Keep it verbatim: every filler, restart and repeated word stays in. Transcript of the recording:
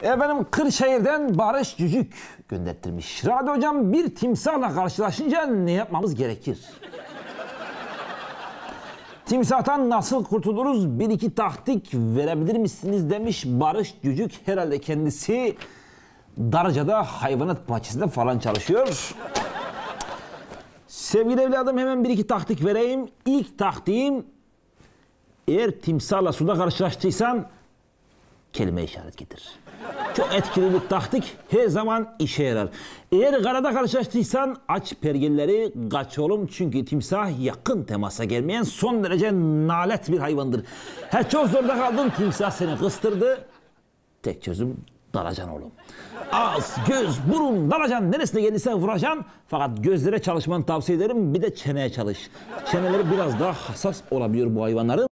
Efendim Kırşehir'den Barış Cücük gönderttirmiş. Radyo hocam, bir timsahla karşılaşınca ne yapmamız gerekir? Timsahtan nasıl kurtuluruz? Bir iki taktik verebilir misiniz demiş Barış Cücük. Herhalde kendisi Darıca'da hayvanat bahçesinde falan çalışıyor. Sevgili evladım, hemen bir iki taktik vereyim. İlk taktiğim, eğer timsahla suda karşılaştıysan kelime işaret getir. Çok etkili bir taktik, her zaman işe yarar. Eğer karada karşılaştıysan aç pergelleri, kaç oğlum, çünkü timsah yakın temasa gelmeyen son derece nalet bir hayvandır. He, çok zorda kaldın, timsah seni kıstırdı. Tek çözüm dalacan oğlum. Ağız, göz, burun, dalacan, neresine gelirse vuracaksın. Fakat gözlere çalışmanı tavsiye ederim, bir de çeneye çalış. Çeneleri biraz daha hassas olabiliyor bu hayvanların.